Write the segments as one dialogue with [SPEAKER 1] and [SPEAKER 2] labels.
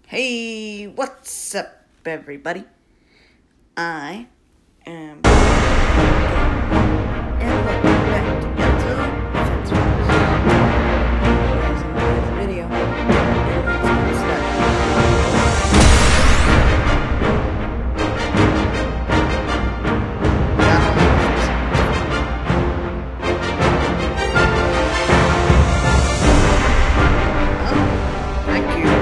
[SPEAKER 1] Hey, what's up, everybody? I am and welcome back to Delta Defense Force. Guys, enjoy the video. And let's get started. Thank you.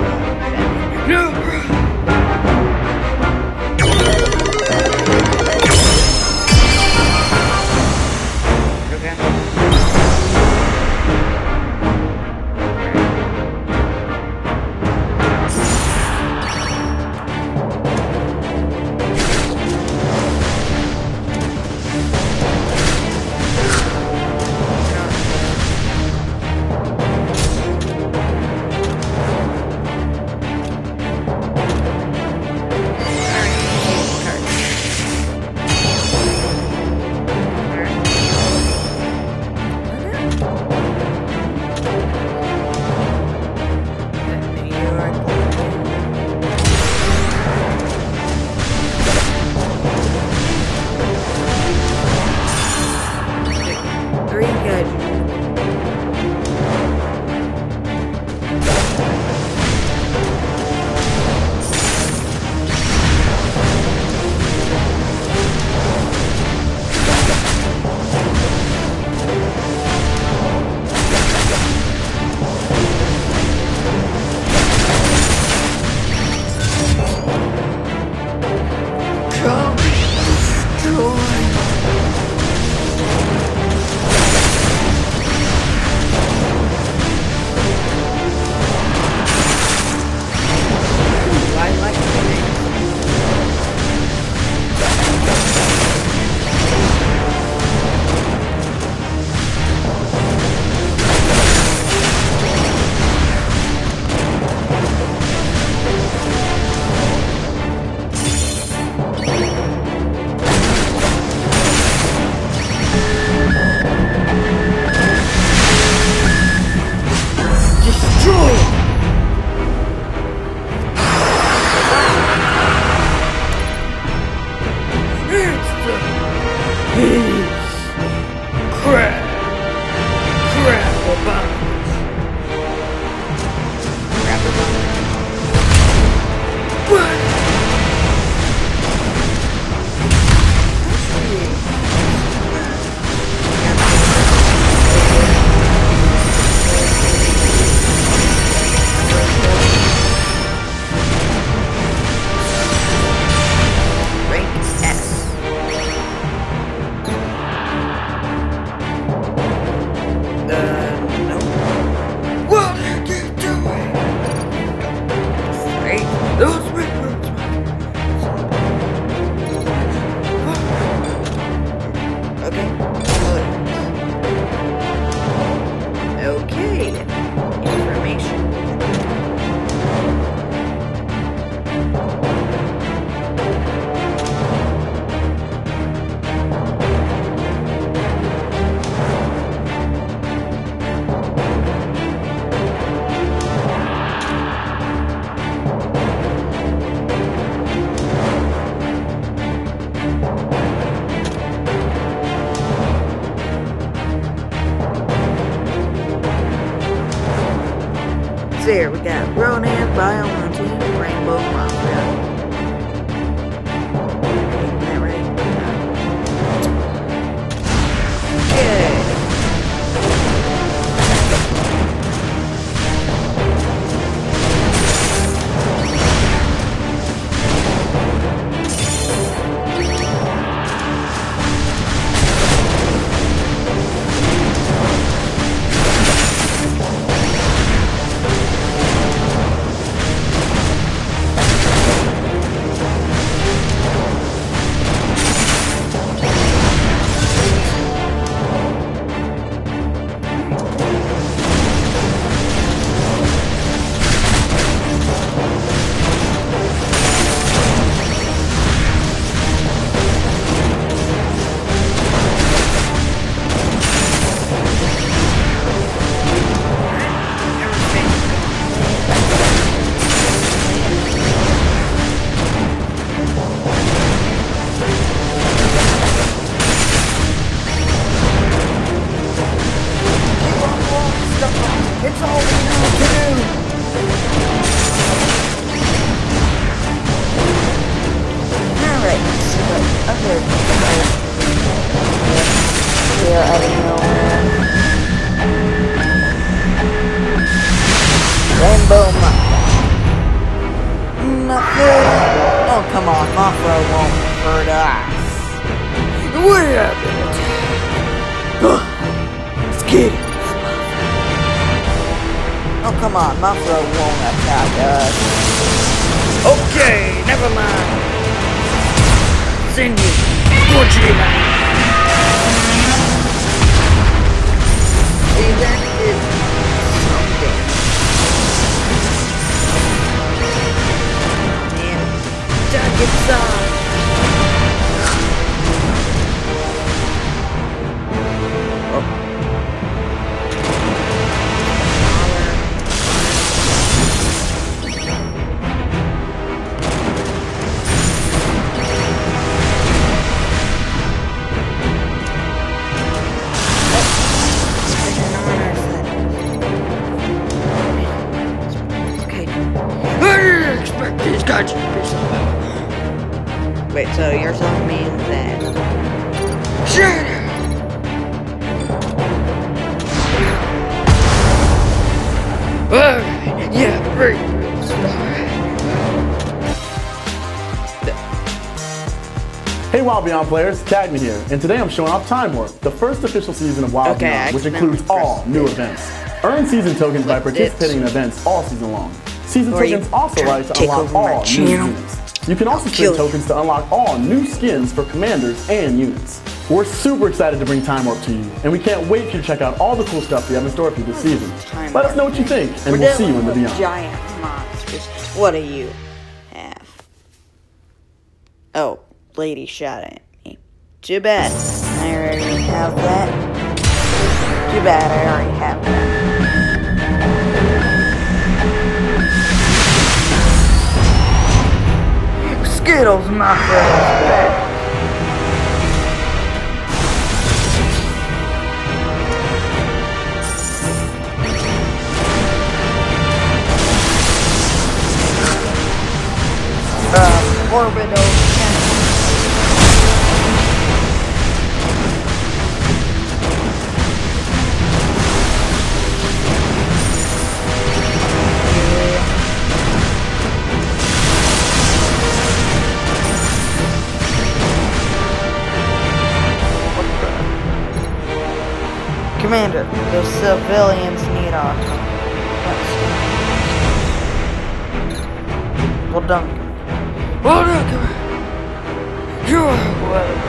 [SPEAKER 1] There, we got Ronan, Biomonty, Rainbow Mafia. Isn't that right? Okay. come on, Mothra won't hurt us. We have been attacked. Skittles. Oh, come on, Mothra won't attack us. Okay, never mind. Send you, Gogeta. See, that did some damage. And Target's on. Wait, so you're telling me that... Shut up! Yeah, great.
[SPEAKER 2] Hey Wild Beyond players, Cadme here, and today I'm showing off Time Warp, the first official season of Wild Beyond, which includes all new events. Earn season tokens by participating in events all season long. Season tokens also allow you to unlock all new units. You can also spend tokens to unlock all new skins for commanders and units. We're super excited to bring Time Warp to you, and we can't wait for you to check out all the cool stuff we have in store for you this season. Let us know what you think, and we'll see you in the Beyond.
[SPEAKER 1] Giant monsters. What do you have? Oh, lady shot at me. Too bad. I already have that. Too bad I already have that. Skittles, my friend. Orbital Commander, the civilians need our help. Well done. Well done, Commander. You're well done.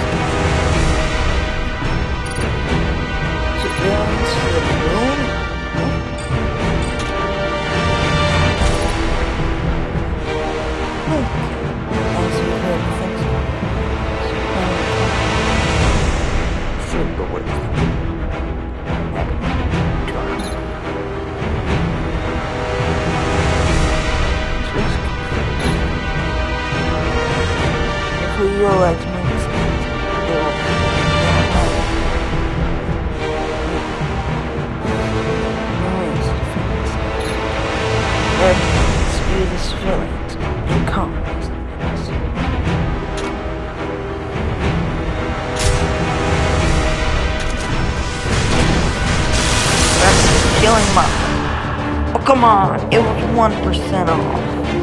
[SPEAKER 1] Civilians to the moon? Should go with who you like makes spew the civilians and colonize them. That's killing Mothra. Oh come on, it was 1% off.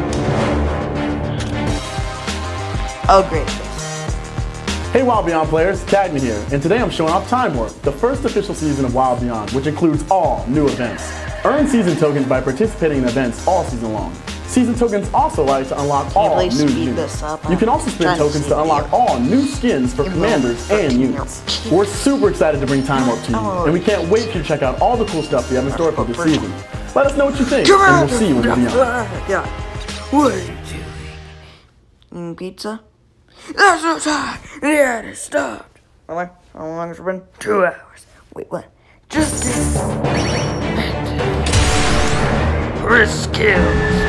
[SPEAKER 1] Oh great.
[SPEAKER 2] Hey Wild Beyond players, Cadme here, and today I'm showing off Time Warp, the first official season of Wild Beyond, which includes all new events. Earn season tokens by participating in events all season long. Season tokens also allow you to unlock all new units. You can also spend tokens to unlock all new skins for commanders and units. We're super excited to bring Time Warp to you, and we can't wait for you to check out all the cool stuff we have in store for this season. Let us know what you think, and we'll see you in the Beyond.
[SPEAKER 1] What are you doing? Eating pizza? That's no time! Yeah, it stopped. How long has it been? 2 hours. Wait, what? Just risk kills.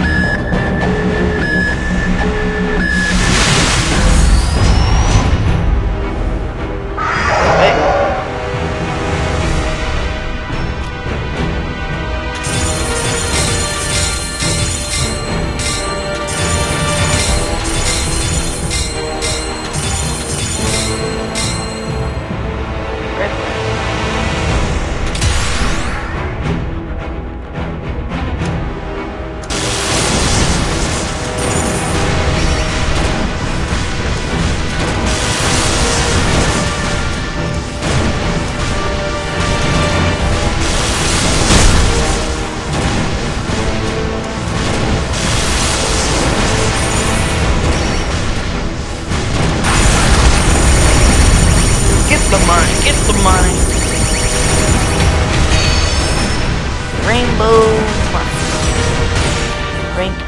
[SPEAKER 1] Rank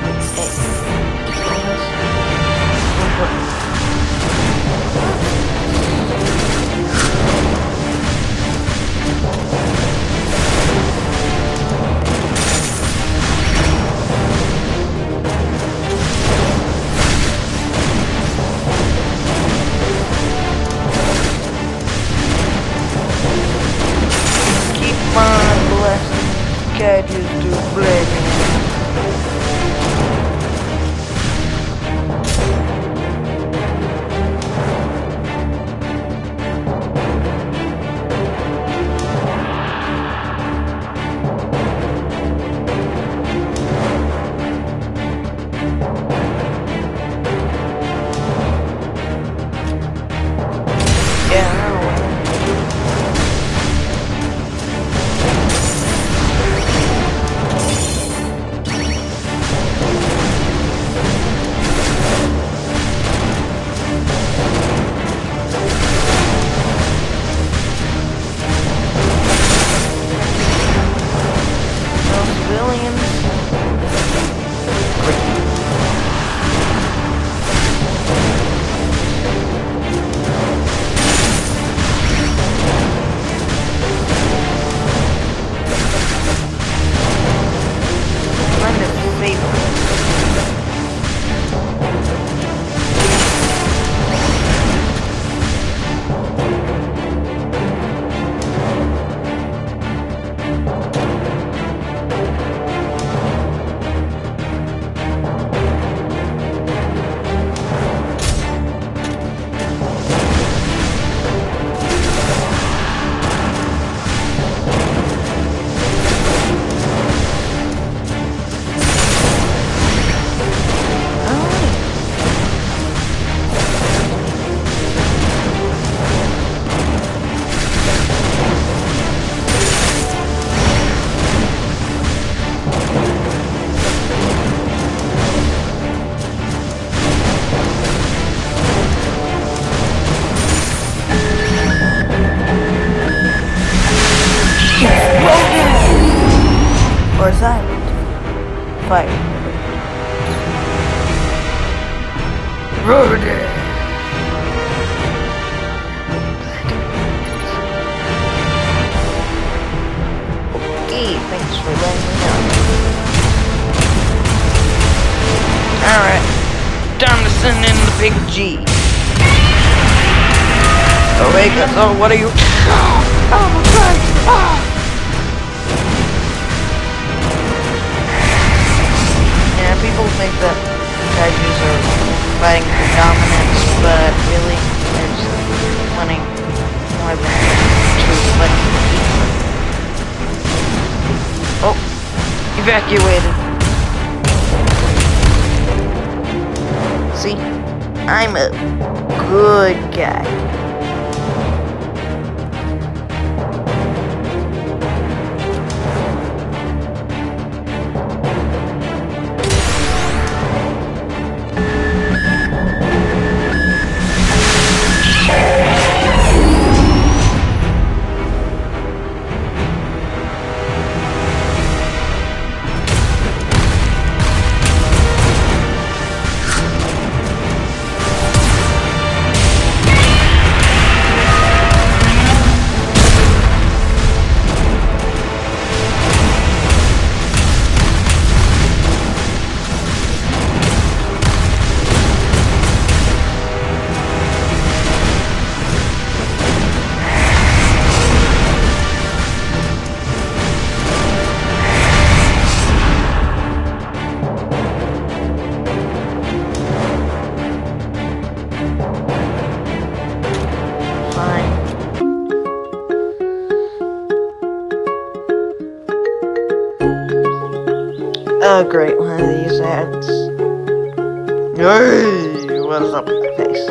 [SPEAKER 1] catches to blazing. Or silent. Fire. Rodent. Okay, thanks for letting me know. Alright, time to send in the big G. Oh, wait, oh, what are you? Oh, my God! Ah! People think that kaijus are fighting for dominance, but really, there's plenty more than to reflect the heat. Oh, evacuated. See, I'm a good guy. Oh great, one of these ads. Hey, what is up with my face?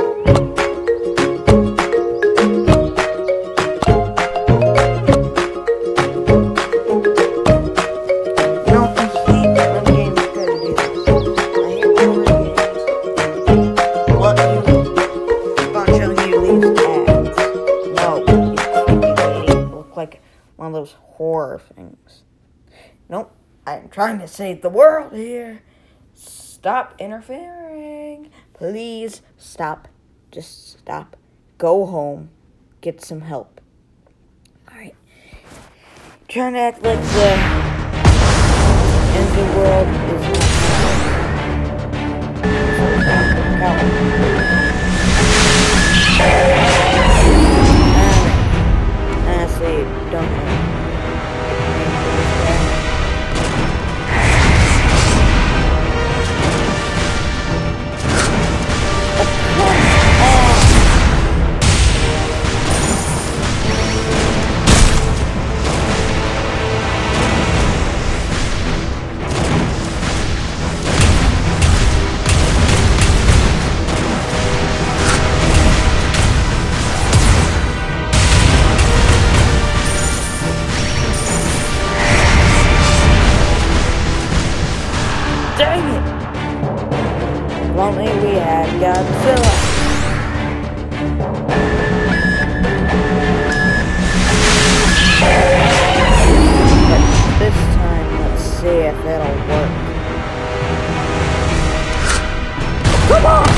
[SPEAKER 1] One of those horror things. Nope, I'm trying to save the world here. Stop interfering. Please stop. Just stop. Go home. Get some help. Alright. Trying to act like the end of the world is not honestly, don't know. Dang it! If only we had Godzilla. But this time, let's see if it'll work. Come on!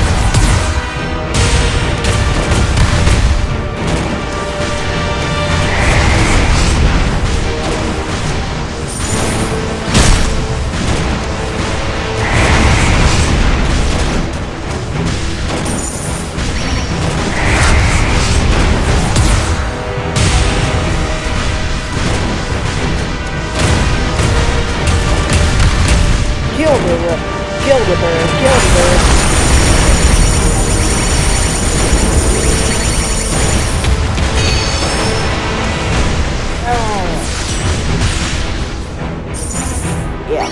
[SPEAKER 1] Kill the bird, kill the bird, kill the bird. Oh. Yeah.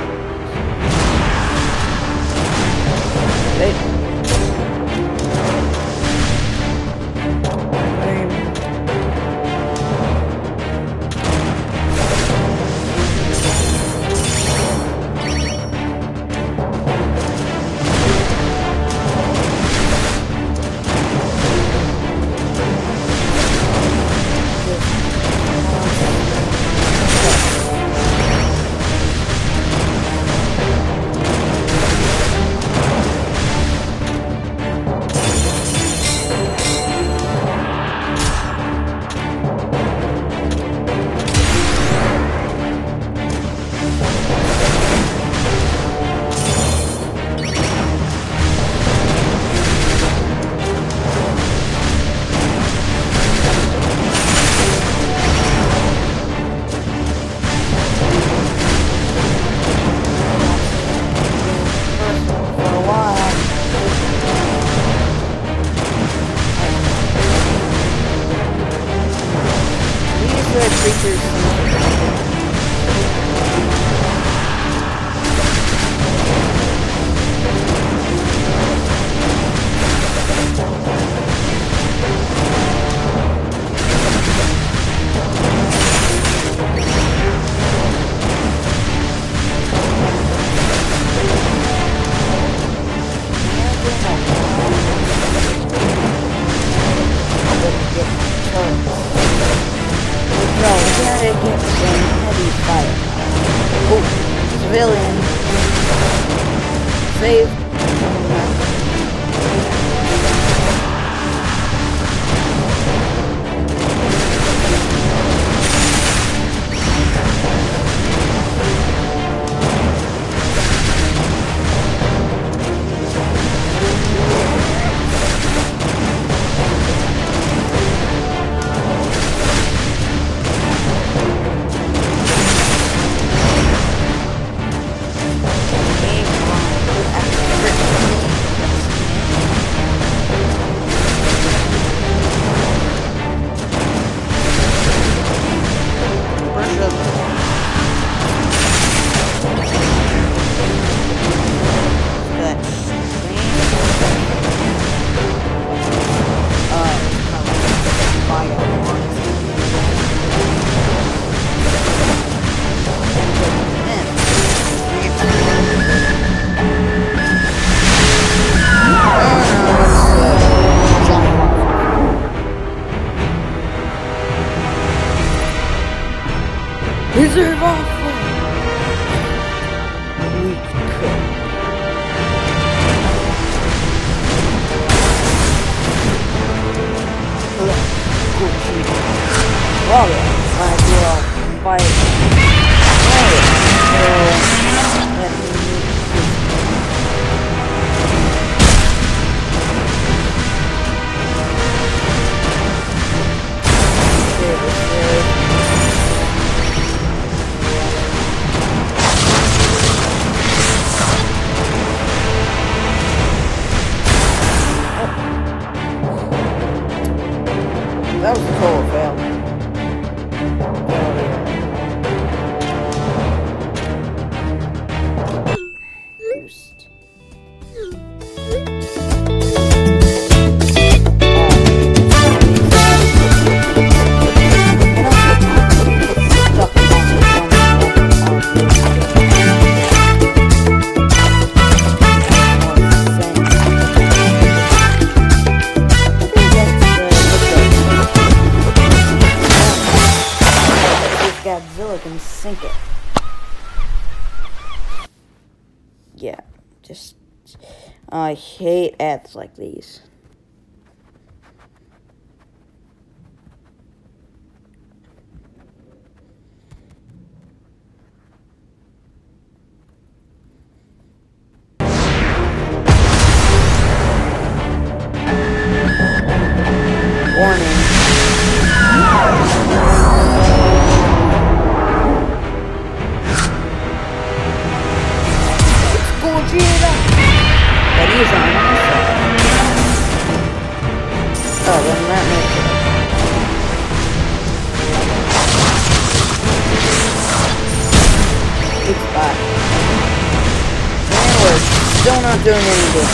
[SPEAKER 1] Creatures. No, we gotta get some heavy fire. Oh, civilian. Save. yeah, just, I hate ads like these. Warning. Gojira! That is on my side. Oh, then that makes it. It's bad. And we're still not doing any good.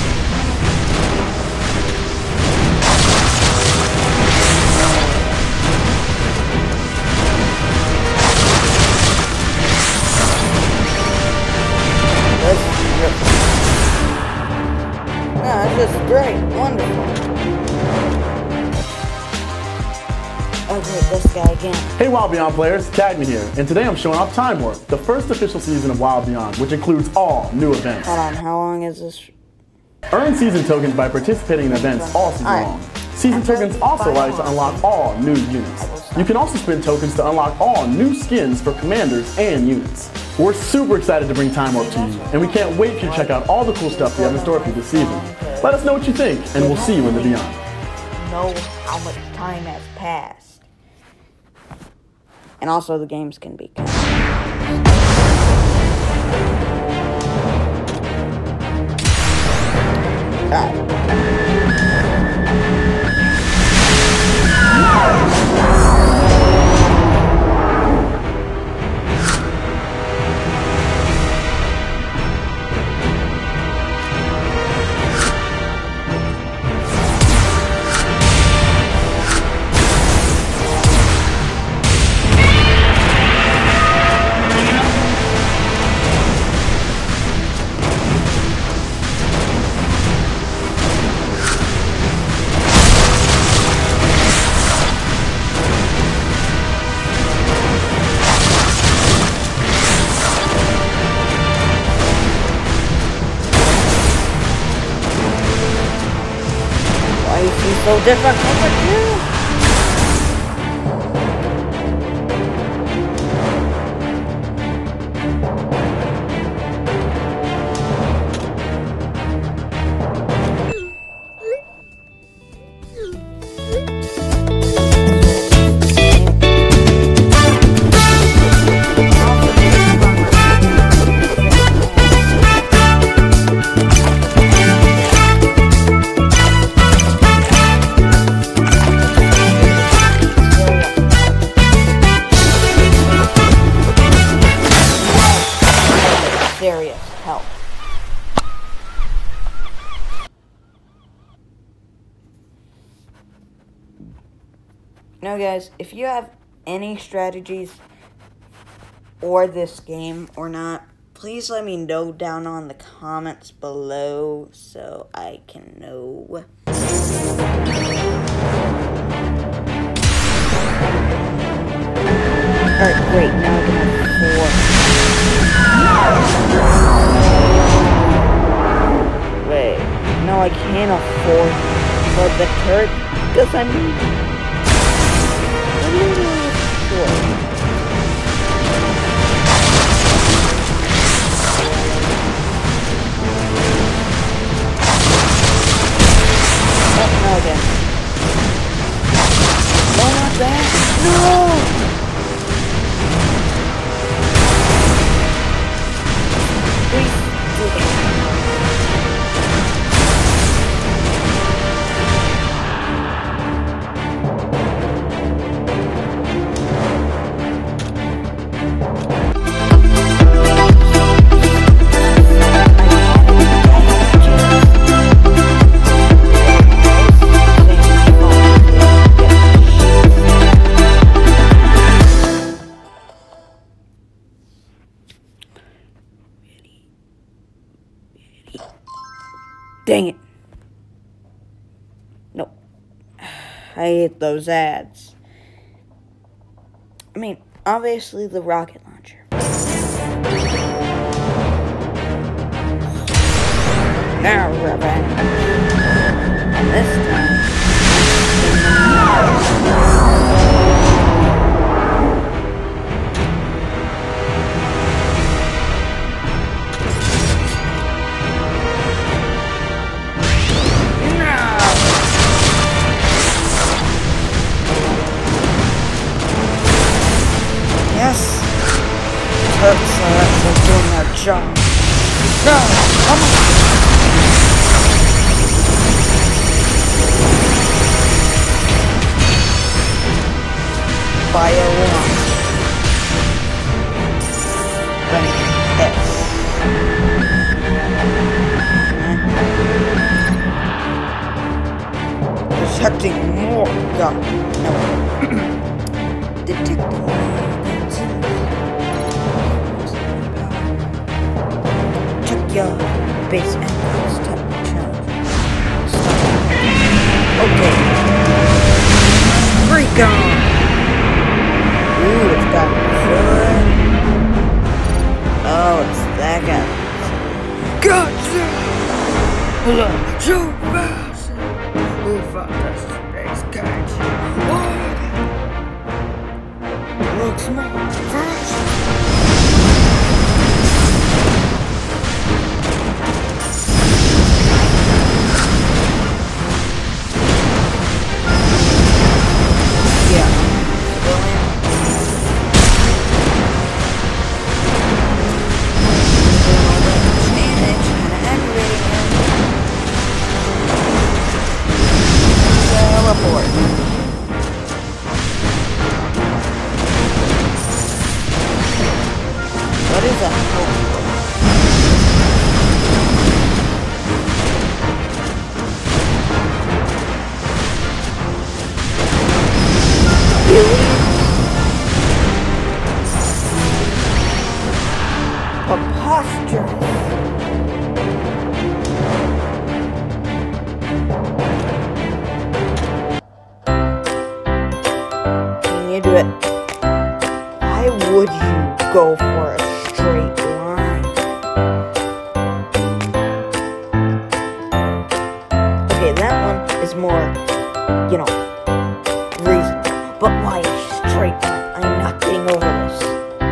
[SPEAKER 1] That's just great, wonderful. Okay, this guy again.
[SPEAKER 2] Hey Wild Beyond players, Cagney here, and today I'm showing off Time Warp, the first official season of Wild Beyond, which includes all new events.
[SPEAKER 1] Hold on, how long is this?
[SPEAKER 2] Earn season tokens by participating in events all season long. Season tokens also allow you to unlock all new units. You can also spend tokens to unlock all new skins for commanders and units. We're super excited to bring Time Warp to you, and we can't wait for you to check out all the cool stuff we have in store for you this season. Let us know what you think, and we'll see you in the Beyond.
[SPEAKER 1] Know how much time has passed. And also the games can be cut. Why is he so different from the two? Serious help. Now guys, if you have any strategies or this game or not, please let me know down on the comments below so I can know. Alright, great, now I can have 4. Wait, no, I can't afford for the turret because I'm a little short. Oh, no again. No, not that. No! Please, do it. Dang it. Nope. I hate those ads. I mean, obviously the rocket launcher. Now revenge. And this time, yes, Turks are actually doing their job. No, come on. Bio 1. Rank S. Detecting more. God. No. Detecting more. Check your base angles. Temperature. Okay. Freak on. Ooh, it's got good. Oh, it's that guy. Gotcha! So fast! Who fought this space catch? What? Looks more fresh. What is a helper? Preposterous. Can you do it? Why would you go for a straight line? Okay, that one is more, you know, reasonable. But why a straight line? I'm not getting over this.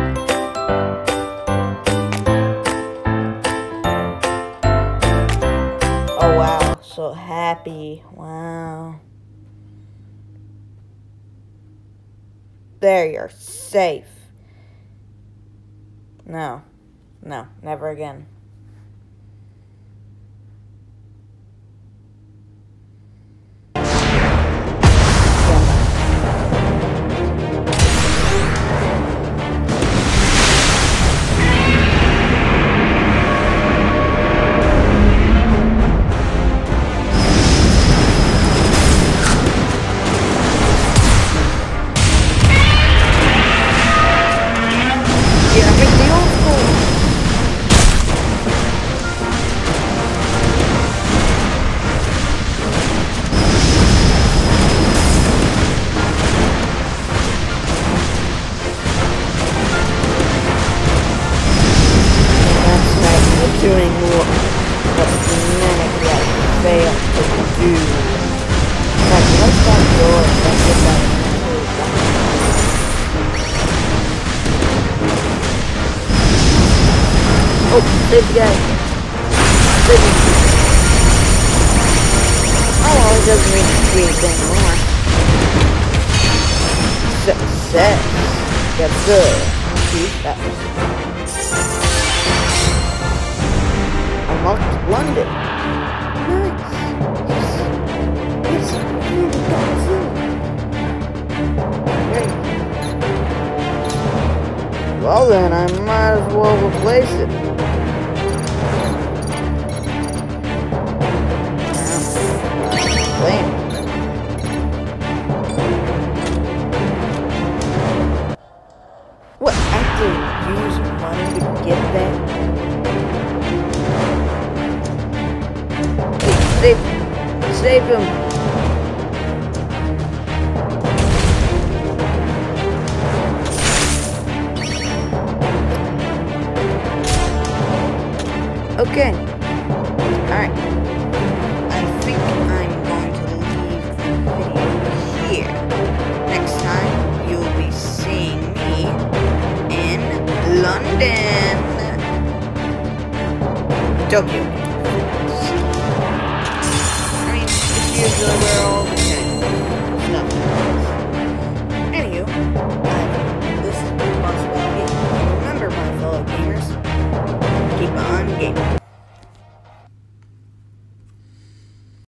[SPEAKER 1] Oh wow, so happy. Wow. There, you're safe. No, never again. Doing what humanity has failed to do. But let's not go and get that. Oh, save the guy. Save him. Oh, well, it doesn't mean to see anything more. Success. That's good. See, that was unlocked London. Nice. Yes, really got through. Great. Well then, I might as well replace it. Claim. What? I have to use money to get that? Save him. Okay. Alright. I think I'm going to leave the video here. Next time, you'll be seeing me in London. Tokyo. I mean, it's usually where all